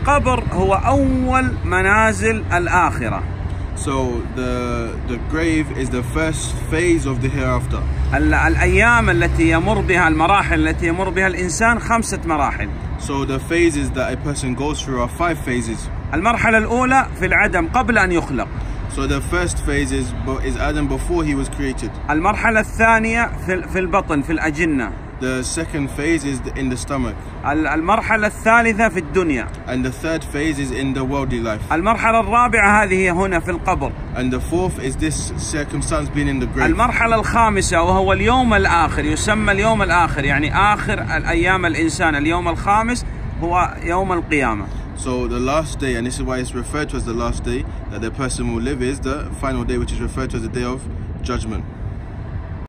القبر هو أول منازل الآخرة. So the grave is the first phase of the hereafter. الأيام التي يمر بها المراحل التي يمر بها الإنسان 5 مراحل. So the phases that a person goes through are 5 phases. المرحلة الأولى في العدم قبل أن يخلق. So the first phase is Adam before he was created. المرحلة الثانية في البطن في الأجنة. The second phase is in the stomach. المرحلة الثالثة في الدنيا. And the third phase is in the worldly life. المرحلة الرابعة هذه هنا في القبر. And the fourth is this circumstance being in the grave. المرحلة الخامسة وهو اليوم الآخر، يسمى اليوم الآخر، يعني آخر الأيام الإنسان، اليوم الخامس هو يوم القيامة. So the last day, and this is why it's referred to as the last day that the person will live, is the final day, which is referred to as the day of judgment.